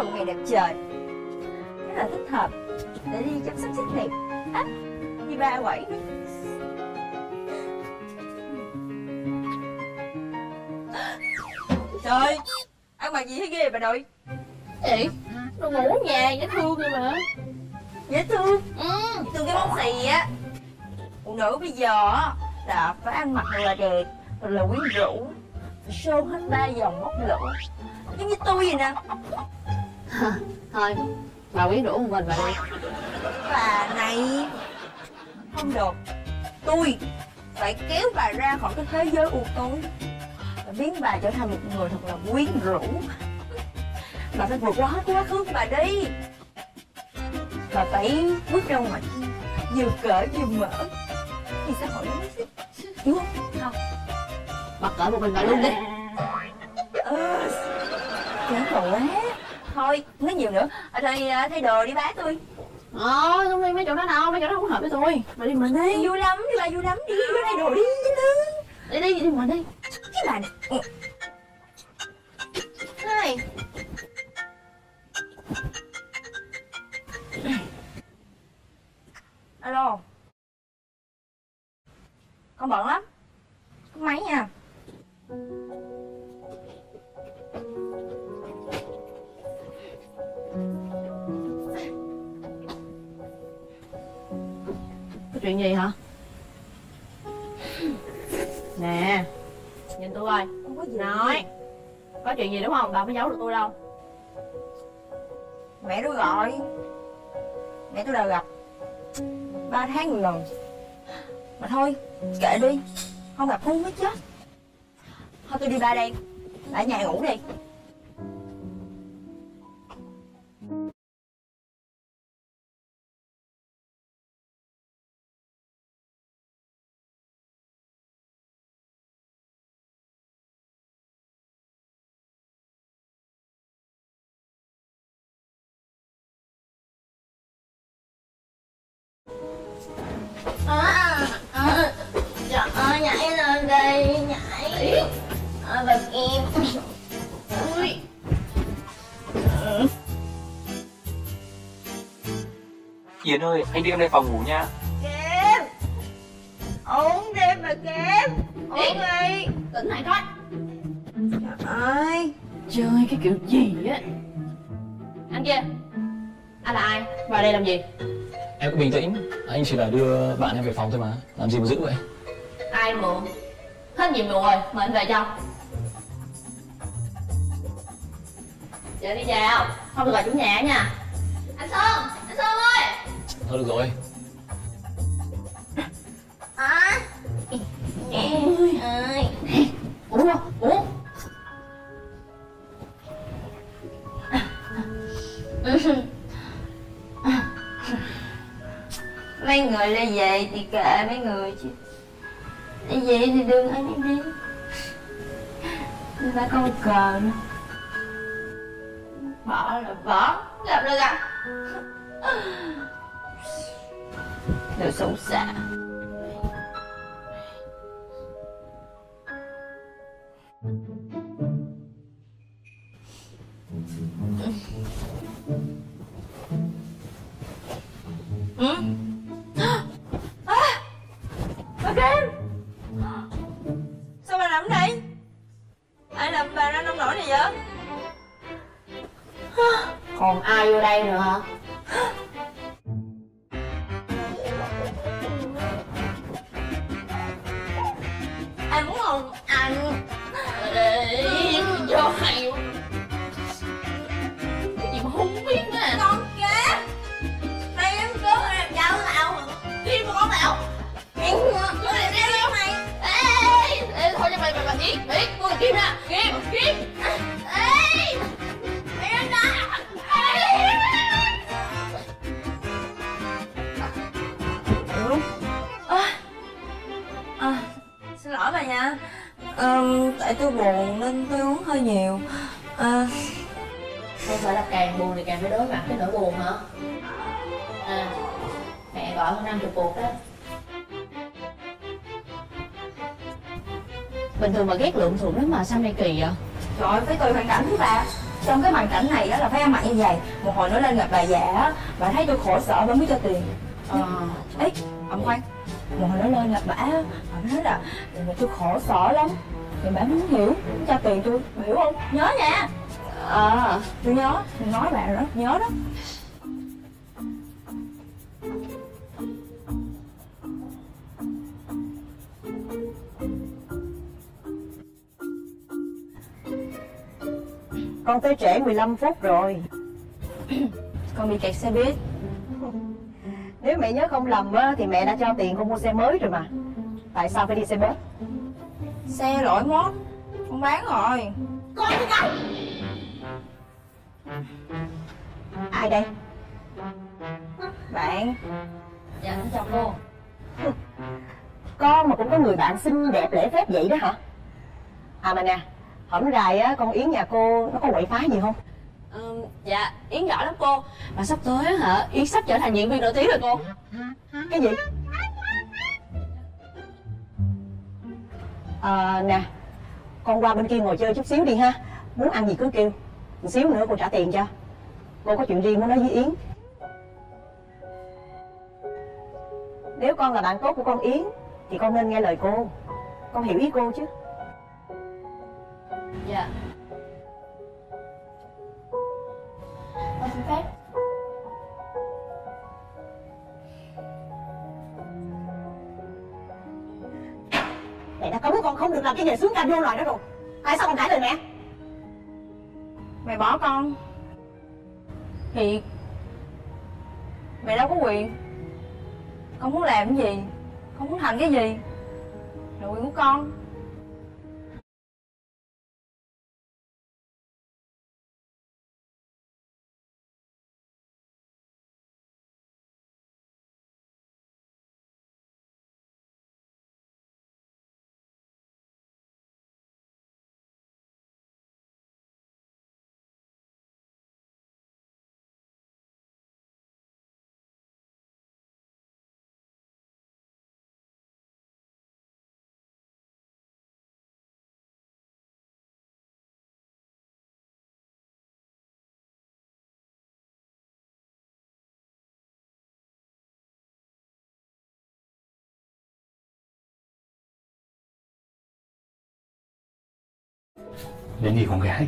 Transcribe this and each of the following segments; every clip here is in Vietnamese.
là một ngày đẹp trời, rất là thích hợp để đi chăm sóc sắc đẹp. Đi ba quẩy đi. Trời, ăn mặc gì thế ghê bà nội? Gì? Đồ ngủ nhà dễ thương rồi mà. Dễ thương? Thương cái món gì á. Phụ nữ bây giờ á là phải ăn mặc thật là đẹp, thật là quyến rũ, show hết 3 vòng bốc lửa, giống như tôi vậy nè. Thôi, bà quyến rũ một mình bà đi. Bà này không được, tôi phải kéo bà ra khỏi cái thế giới u tối và biến bà trở thành một người thật là quyến rũ. Bà phải vượt qua hết quá khứ của bà đi. Bà phải bước ra ngoài vừa cởi vừa mở thì xã hội nó mới thích, hiểu không? Không, Bà cởi một mình bà luôn đi. chán rồi quá. Thôi nói nhiều nữa, thôi thay đồ đi bá tôi. Không đi mấy chỗ đó đâu, mấy chỗ đó không hợp với tôi. Bà đi mình đi. Vui lắm đi bà, vui lắm đi, vô thay đồ đi chứ. Đi mình đi. Cái bà này. Này. Alo. Con bận lắm. Có máy nha. Có chuyện gì hả? Nè, nhìn tôi coi. Không có gì. Nói. Có chuyện gì đúng không? Bà không có giấu được tôi đâu. Mẹ tôi gọi. Mẹ tôi đã gặp 3 tháng một lần. Mà thôi, kệ đi. Không gặp Thu mới chết. Thôi tôi đi ba đây. Ở nhà ngủ đi. Trời ơi, nhảy lên đi, nhảy. Bà Kim. Ui. Yến ơi, anh đưa em lên phòng ngủ nha. Kim. Uống đi bà Kim. Uống đi. Tỉnh lại coi. Trời ơi. Chơi cái kiểu gì á. Anh kia. Anh là ai? Vào đây làm gì? Em cứ bình tĩnh, anh chỉ là đưa bạn em về phòng thôi mà. Làm gì mà giữ vậy? Ai mượn? Hết nhiệm vụ rồi, mời anh về cho. Giờ đi chào. Không được gọi chủ nhà nha. Anh Sơn ơi. Thôi được rồi. Ôi ơi. Uống không? Uống. Mấy người đã về thì kệ mấy người chứ. Đã về thì đừng ai đi. Người ta có một cờ nữa. Bỏ là bỏ, gặp là gặp. Đồ xấu xa. Bà Kim. Sao bà nằm đây? Ai làm bà ra nông nổi này vậy? Còn ai vô đây nữa hả? Anh muốn không? Anh. Vô hay. Cái gì mà không biết nữa à? Con kia. Đây em cứu em cháu tao. Đi mà con mèo. Em cứu em cháu mày. Ê, thôi cho mày biết, tôi là Kim nè. Kim. Ê. Mày đứng đó. Xin lỗi bà nha. Tại tôi buồn nên tôi uống hơi nhiều. Không phải là càng buồn thì càng phải đối mặt với nỗi buồn hả? Mẹ gọi hơn 50 cuộc đó. Bình thường mà ghét lượm thượm lắm mà sao nay kỳ vậy? Trời ơi, phải tùy hoàn cảnh của bà. Trong cái hoàn cảnh này á là phải ăn mặc như vậy. Một hồi nữa lên gặp bà già á, bà thấy tôi khổ sở bà mới cho tiền. Ấy, ông khoan. Một hồi nữa lên gặp bà nói là tôi khổ sở lắm. Thì bà muốn hiểu, cho tiền tôi, bà hiểu không? Nhớ nha. Tôi nhớ, tôi nói bà rồi đó, nhớ đó. Con tới trễ 15 phút rồi. Con bị kẹt xe buýt. Nếu mẹ nhớ không lầm á, thì mẹ đã cho tiền con mua xe mới rồi mà. Tại sao phải đi xe bus? Xe lỗi mốt, con bán rồi. Con đi đâu? Ai đây? Bạn. Dạ em chào cô. Con mà cũng có người bạn xinh đẹp lễ phép vậy đó hả? À mà nè, hổm rày á, con Yến nhà cô nó có quậy phá gì không? Dạ Yến giỏi lắm cô. Mà sắp tới á hả, Yến sắp trở thành diễn viên nổi tiếng rồi cô. Cái gì? Nè, con qua bên kia ngồi chơi chút xíu đi ha. Muốn ăn gì cứ kêu. Một xíu nữa cô trả tiền cho. Cô có chuyện riêng muốn nói với Yến. Nếu con là bạn tốt của con Yến thì con nên nghe lời cô. Con hiểu ý cô chứ? Dạ. Con xin phép. Mẹ đã cấm con không được làm cái nghề xuống canh vô loài đó rồi. Tại sao con cãi lời mẹ? Mày bỏ con thì mày đâu có quyền. Con muốn làm cái gì, con muốn thành cái gì là quyền của con. Đến đi con gái.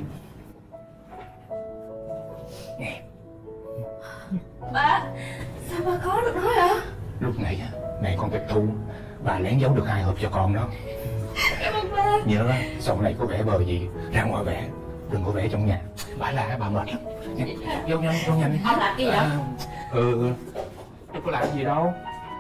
Nè. Ba, sao ba có được nói hả? Lúc này á, mẹ con tịch thu, bà lén giấu được 2 hộp cho con đó. Cảm ơn ba. Nhớ sau này có vẽ bờ gì ra ngoài vẽ, đừng có vẽ trong nhà. Bà la bà mệt lắm. Vô nhanh, vô nhanh. Ông làm cái gì đó? Đâu có làm gì đâu.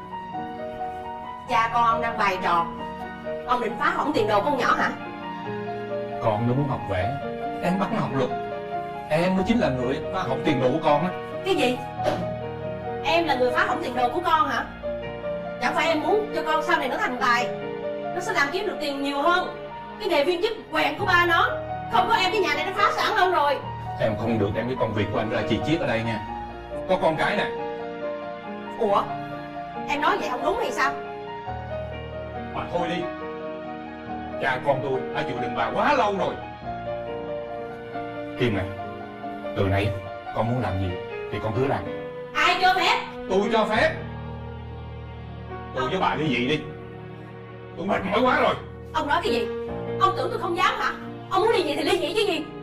Cha con đang bày trò. Ông định phá hỏng tiền đồ con nhỏ hả? Con nó muốn học vẽ, em bắt nó học luật. Em mới chính là người phá hỏng tiền đồ của con á. Cái gì? Em là người phá hỏng tiền đồ của con hả? Chẳng phải em muốn cho con sau này nó thành tài, nó sẽ làm kiếm được tiền nhiều hơn. Cái nghề viên chức quẹn của ba nó. Không có em cái nhà này nó phá sản lâu rồi. Em không được đem cái công việc của anh ra chi chiết ở đây nha. Có con cái nè. Ủa? Em nói vậy không đúng hay sao? Mà thôi đi. Cha con tôi đã chịu đựng bà quá lâu rồi. Kim này, từ nay con muốn làm gì thì con cứ làm. Ai cho phép? Tôi cho phép. Tôi với bà ly dị đi. Tôi mệt mỏi quá rồi. Ông nói cái gì? Ông tưởng tôi không dám hả? Ông muốn ly dị thì ly dị chứ gì?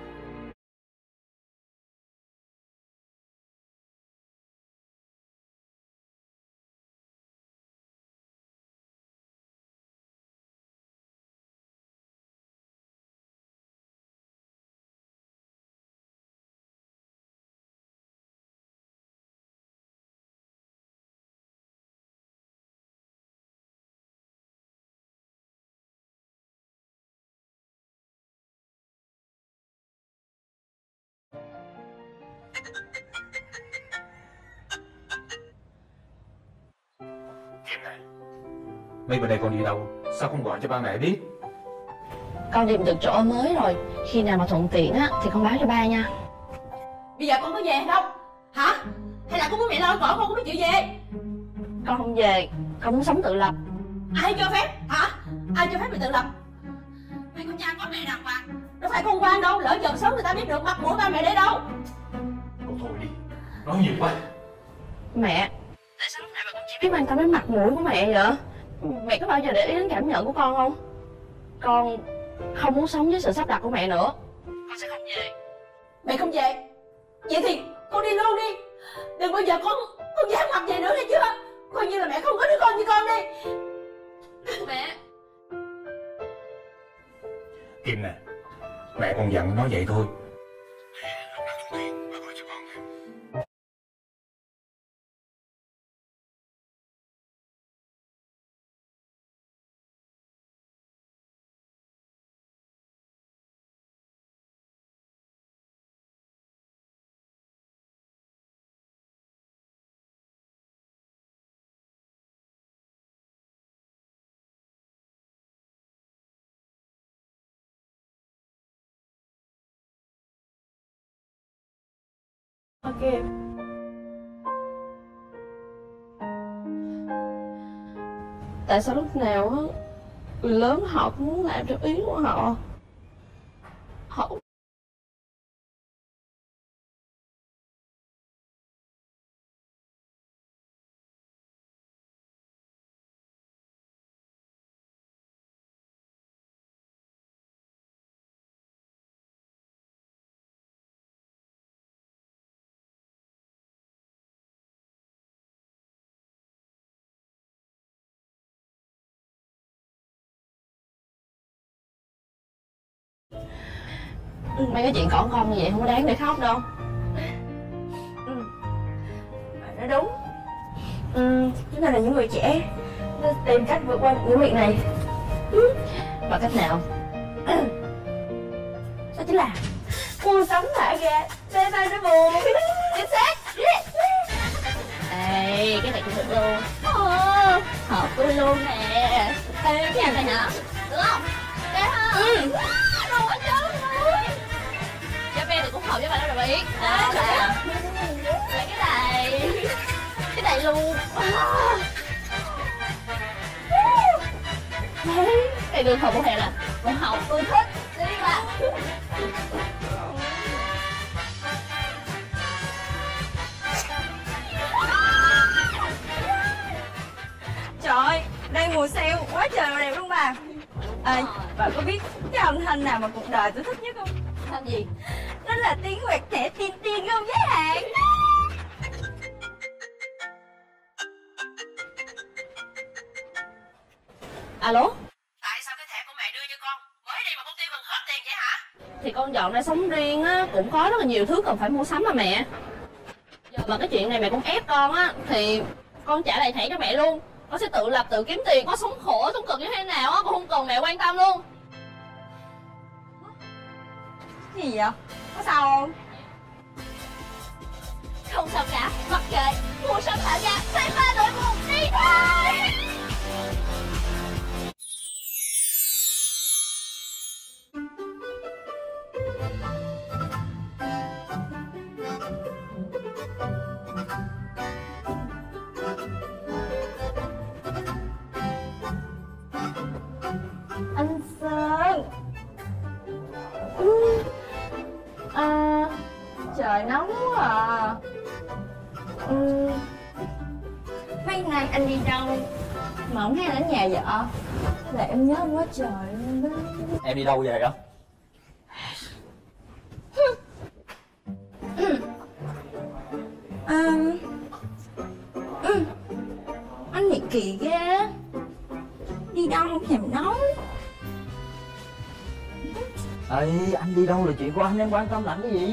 Mấy bữa đây con đi đâu? Sao không gọi cho ba mẹ biết? Con tìm được chỗ ở mới rồi. Khi nào mà thuận tiện á thì con báo cho ba nha. Bây giờ con có về hay không? Hả? Hay là con muốn mẹ lo cõi con không biết chịu về? Con không về, con muốn sống tự lập. Ai cho phép? Hả? Ai cho phép mày tự lập? Mày con cha con mẹ đàng hoàng, Đâu phải con quan đâu, lỡ chồng sớm người ta biết được mặt mũi ba mẹ để đâu. Cô thôi đi, nói nhiều quá. Mẹ, tại sao lúc này bà cũng chỉ biết quan tâm đến mặt mũi của mẹ vậy? Mẹ có bao giờ để ý đến cảm nhận của con không? Con không muốn sống với sự sắp đặt của mẹ nữa. Con sẽ không về. Mẹ không về? Vậy thì con đi luôn đi. Đừng bao giờ con dám mặt về nữa nghe chưa? Coi như là mẹ không có đứa con như con đi. Mẹ. Kim nè, mẹ con giận nói vậy thôi. Ok. Tại sao lúc nào á người lớn họ cũng muốn làm theo ý của họ? Họ mấy cái chuyện cỏn con như vậy không có đáng để khóc đâu. Mẹ nói đúng. Chúng ta là những người trẻ, nên tìm cách vượt qua những việc này. Bằng cách nào? Đó chính là mua sắm thả ga, bê ba nó buồn. Chính xác. Ê, cái này cũng được luôn. Hợp tôi luôn nè. Ê, cái này hả? Được không? Được không? Đâu có chứ thôi. Cho bé thì cũng hợp với bạn đó rồi biết. Đó là cái này luôn. Cái đường hợp của Hẹn à? Con học tôi thích. Đi ba. Trời ơi, đây mùa sale quá trời đồ đẹp luôn bà. Bà có biết cái âm thanh nào mà cuộc đời tôi thích nhất không? Thanh gì? Đó là tiếng quẹt thẻ tiên tiên không giới hạn. Alo? Tại sao cái thẻ của mẹ đưa cho con mới đi mà con tiêu gần hết tiền vậy hả? Thì con dọn ra sống riêng á, cũng có rất là nhiều thứ cần phải mua sắm mà mẹ. Giờ mà cái chuyện này mẹ cũng ép con á, thì con trả lại thẻ cho mẹ luôn. Con sẽ tự lập tự kiếm tiền, có sống khổ sống cực như thế nào á, con không cần mẹ quan tâm luôn. Cái gì vậy? Có sao không? Không sao cả, mặc kệ. Mua sắm thả ga, xây ba đội buồn đi thôi. Anh Sơn. Trời nóng quá à. Mấy nay anh đi đâu mà không thấy anh ở nhà vợ? Là em nhớ anh quá trời luôn đó. Em đi đâu về đó? Anh này kỳ ghê. Đi đâu không thèm nói. Ê, anh đi đâu là chuyện của anh, em quan tâm làm cái gì?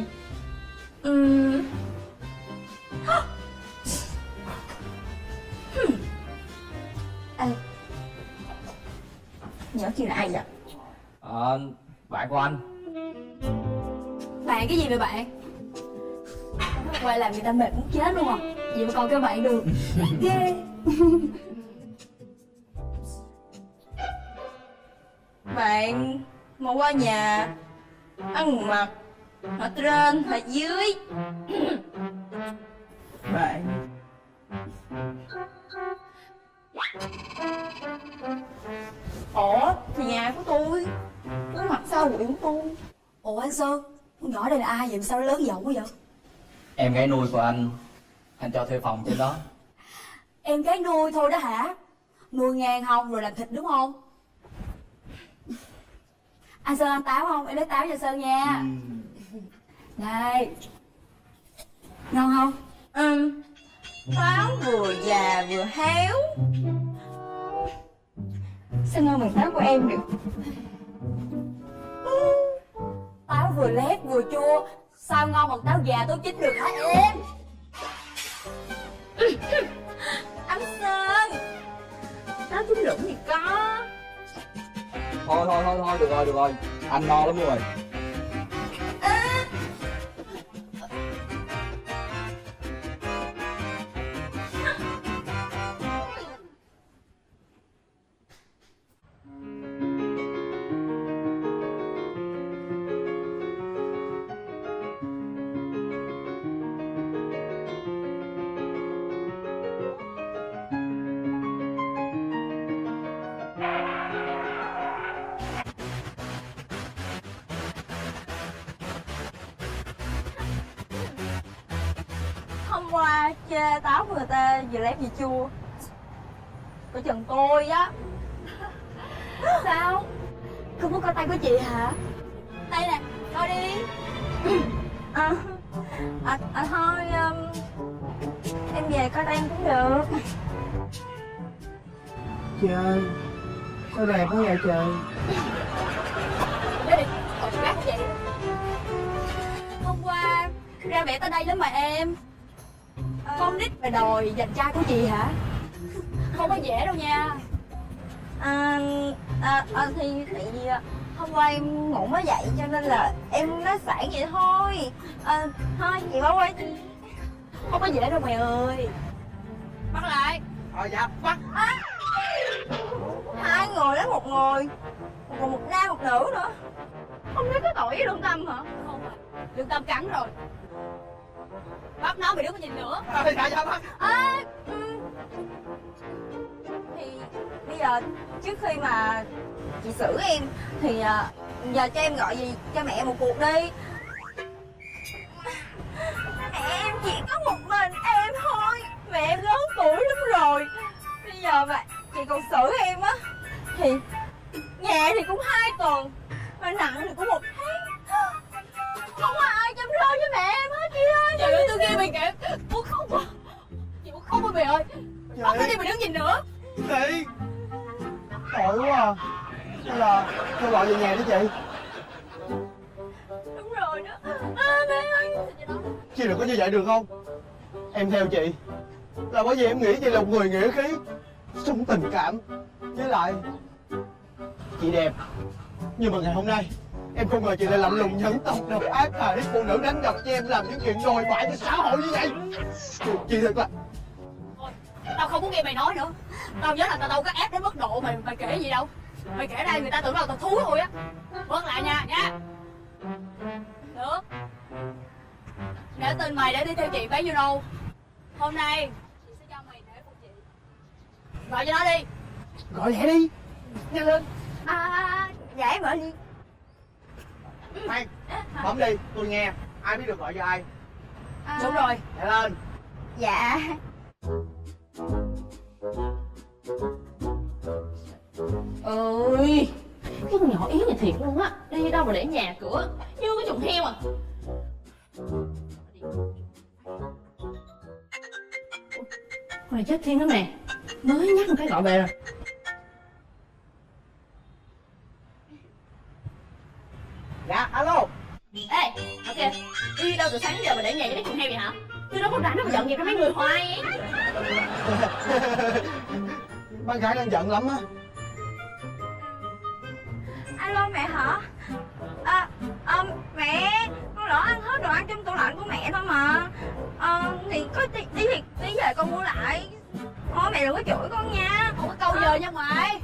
Nhớ kia là ai vậy? Bạn của anh. Bạn cái gì vậy bạn? Quay làm người ta mệt muốn chết luôn à. Vậy mà còn kêu bạn được. Ghê. Bạn mà qua nhà ăn mặc ở trên ở dưới. Bạn ủa thì nhà của tôi, cái mặt sao quỷ của tôi. anh Sơn, con nhỏ đây là ai vậy? Sao nó lớn giọng quá vậy? Em gái nuôi của anh cho thuê phòng trên đó. Em gái nuôi thôi đó hả? Nuôi ngang hông rồi làm thịt đúng không? Anh Sơn ăn táo không? Em lấy táo cho Sơn nha. Đây. Ngon không? Táo vừa già vừa héo. Sao ngon bằng táo của em được? Táo vừa lét vừa chua, sao ngon bằng táo già táo chín được hả em? Anh Sơn, táo chín lủng thì có. Thôi, được rồi. Anh no lắm rồi. Hôm qua chê táo của người ta vừa lép vừa chua. Coi chừng tôi á. Sao? Không muốn coi tay của chị hả? Đây nè, coi đi. Thôi em về coi tay em cũng được. Trời, sao đẹp quá vậy trời. Đây, còn gác vậy. Hôm qua ra vẻ tới đây lắm mà em. Con nít mà đòi dành trai của chị hả? Không có dễ đâu nha. Thì tại vì hôm qua em ngủ mới dậy cho nên là em nói sẵn vậy thôi. Thôi chị bỏ qua chị. Không có dễ đâu mày ơi. Bắt lại. Dạ, bắt. Hai người lấy một người, còn một nam một nữ nữa. Không thấy có tội với Lương Tâm hả? Không à, Lương Tâm cắn rồi. Bắt nó mày đừng có nhìn nữa. Dạ bắt. Thì bây giờ trước khi mà chị xử em thì giờ cho em gọi gì cho mẹ một cuộc đi. Em chỉ có một mình em thôi, mẹ em lớn tuổi lắm rồi. Bây giờ mà chị còn xử em á thì nhẹ thì cũng 2 tuần, mà nặng thì cũng 1 tháng. Không có ai chăm lo cho mẹ em hết chị ơi. Trời ơi, tôi nghe mày kể muốn khóc quá. Chị muốn khóc quá mày ơi. Bắt nó đi mày đừng nhìn nữa. Chị, tội quá à. Hay là tôi gọi về nhà đi chị. Đúng rồi đó. Mẹ ơi. Chị đừng có như vậy được không? Em theo chị là bởi vì em nghĩ chị là một người nghĩa khí, sống tình cảm. Với lại chị đẹp, nhưng mà ngày hôm nay em không ngờ chị lại lạnh lùng nhẫn tâm độc ác mà đến phụ nữ đánh đập cho em làm những chuyện đồi bại cho xã hội như vậy. Chị thật là... Thôi, tao không muốn nghe mày nói nữa. Tao nhớ là tao đâu có ép đến mức độ mày kể gì đâu. Mày kể đây người ta tưởng đâu tao thú thôi á. Bớt lại nha. Được. Để tin mày để đi theo chị bấy nhiêu đâu. Hôm nay chị sẽ cho mày để phục chị. Gọi cho nó đi. Gọi lẹ đi, nhanh lên. Dạ em gọi đi. Khoan, bấm đi, tôi nghe. Ai biết được gọi cho ai? Đúng rồi. Lẹ lên. Dạ. Ơi, cái con nhỏ yếu này thiệt luôn á. Đi đâu mà để nhà cửa như cái chuồng heo à. Con này chết thiên đó mẹ. Mới nhắc một cái gọi về rồi. Dạ, alo. Ê, ok, đi đâu từ sáng giờ mà để nhà cho cái chuồng heo vậy hả? Tôi đâu có rảnh đâu mà dọn dẹp cho mấy người hoài ấy. Bác gái đang giận lắm á. Alo mẹ hả? Mẹ, con lỡ ăn hết đồ ăn trong tủ lạnh của mẹ thôi mà. Thì có tí về con mua lại. Thôi mẹ đừng có chửi con nha. Không có câu giờ nha mày.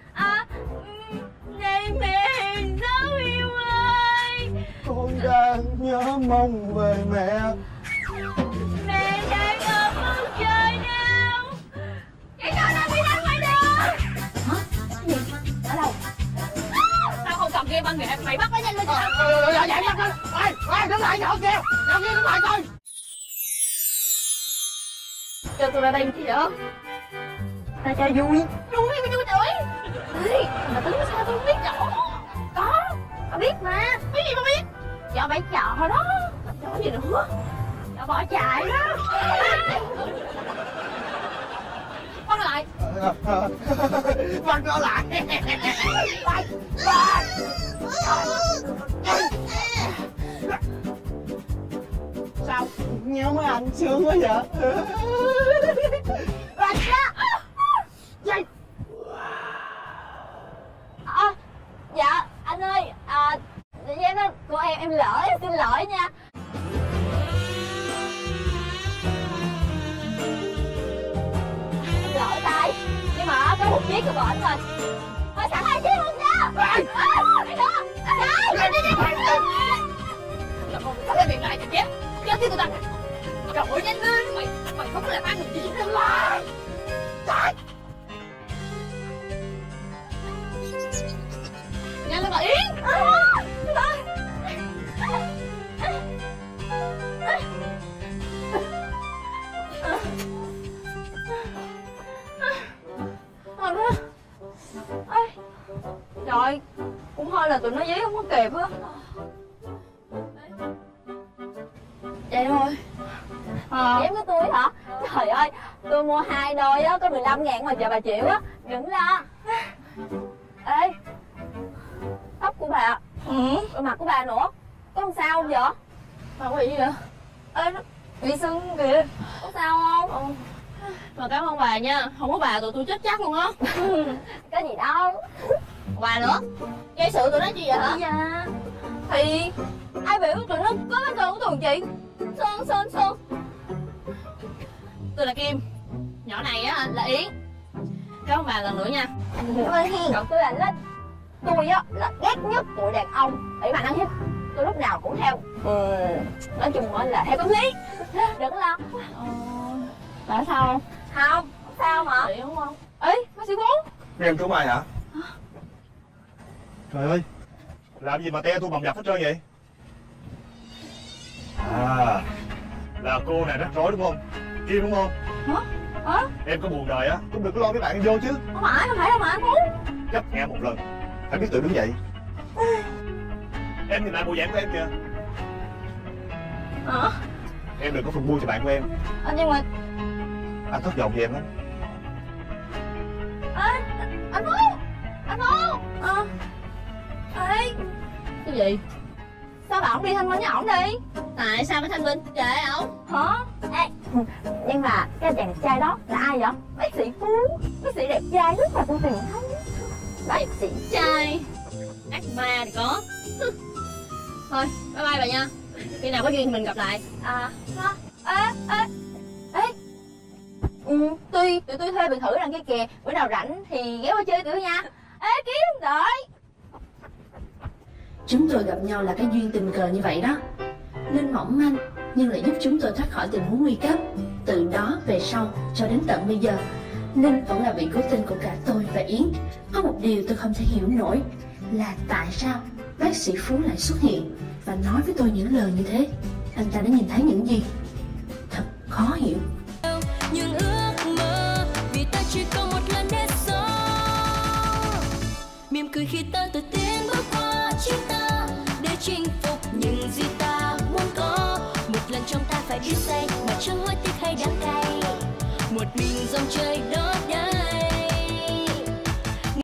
Này mẹ dấu yêu ơi. Con đang nhớ mong về mẹ. Mẹ đang ở phương trời nào. Cái con đang bị đánh ngoài đường. Hả? Cái gì? Ở đâu? Tao không cầm game văn nghệ, mày bắt nó nhanh lên cho tao. Dạ, Đứng lại nhậu kìa. Nhậu kia đứng lại coi. Cho tôi ra đây chứ vậy? Ta cho vui. Vui mà vui trời. Ê, mà tính sao tôi không biết chỗ. Có, tao biết mà. Biết gì mà biết? Dạo bãi chợ thôi đó. Chỗ gì nữa? Dạo bỏ chạy đó. Bắt nó lại. Bắt nó lại. Sao? Nhớ mấy anh sướng quá vậy. Bắt ra. Dây. Dạ, anh ơi, em đó, của em lỡ, em xin lỗi nha. Em lỡ tay, nhưng mà có một chiếc của bọn rồi. Thôi sẵn 2 chiếc luôn nha. Đi đó. Sao cái việc lại cho chết? Chết chứ tụi ta. Trời ơi, nhanh lên. Mày không có làm ăn được gì đâu lại. Trời. Nhanh lên bà Yến. Trời, cũng hơi là tụi nó dí không có kịp á. Vậy thôi. Dám của tôi hả? Trời ơi, tôi mua 2 đôi á, có 15.000 mà chờ bà chịu á. Đừng lo. Ê, tóc của bà, mặt của bà nữa, có làm sao không vậy? Bà có bị gì vậy? Ê, nó bị sưng kìa, có sao không? Mà cảm ơn bà nha, không có bà tụi tôi chết chắc luôn á. Có gì đâu. Bà nữa, gây sự tụi nó chi vậy hả? Dạ, thì ai biểu tụi nó có cái sơn của tụi chị. Sơn. Tôi là Kim, nhỏ này á là Yến. Cảm ơn bà lần nữa nha. Cảm ơn Hiền. Còn tôi là Lít. Tôi á là ghét nhất tụi đàn ông ủy ban ăn hiếp. Tôi lúc nào cũng theo nói chung là theo công lý. Đừng lo. Bà sao không? Không sao mà. Chị đúng không? Ê, bác sĩ Phú. Em cứu mày hả? Trời ơi, làm gì mà te tôi bầm dập hết trơn vậy? À, là cô này rắc rối đúng không? Kim đúng không? Hả? Em có buồn đời á, cũng đừng có lo mấy bạn em vô chứ. Không phải đâu mà anh Phú. Chấp nghe một lần, phải biết tự đứng dậy. Em nhìn lại bộ dạng của em kìa. Hả? Em đừng có phần mua cho bạn của em. Nhưng mà Anh thất vọng về em lắm. anh Phú. Ê, Cái gì? sao bà không đi thanh minh với ổng đi? Tại sao phải thanh minh? Kệ ổng. Hả? Ê, nhưng mà cái chàng đẹp trai đó là ai vậy? Bác sĩ Phú. Bác sĩ đẹp trai rất là tôi tìm thấy. Bác sĩ Trai ác ma thì có. Thôi, bye bye bà nha. Khi nào có duyên thì mình gặp lại. hả? Ê. Tụi tôi thuê biệt thự đằng kia kìa. Bữa nào rảnh thì ghé qua chơi tụi tôi nha. Ê, Kiếm đợi. Chúng tôi gặp nhau là cái duyên tình cờ như vậy đó. Linh mỏng manh nhưng lại giúp chúng tôi thoát khỏi tình huống nguy cấp. Từ đó về sau cho đến tận bây giờ, Linh vẫn là vị cứu tinh của cả tôi và Yến. Có một điều tôi không thể hiểu nổi là tại sao bác sĩ Phú lại xuất hiện và nói với tôi những lời như thế. Anh ta đã nhìn thấy những gì? Thật khó hiểu. Nhưng ước mơ vì ta chỉ có một lần để sống, mỉm cười khi ta tự tin bước qua chính ta để chinh phục những gì ta muốn có. Một lần trong ta phải biết say mà chẳng hối tiếc hay đắng cay. Một mình dòng chơi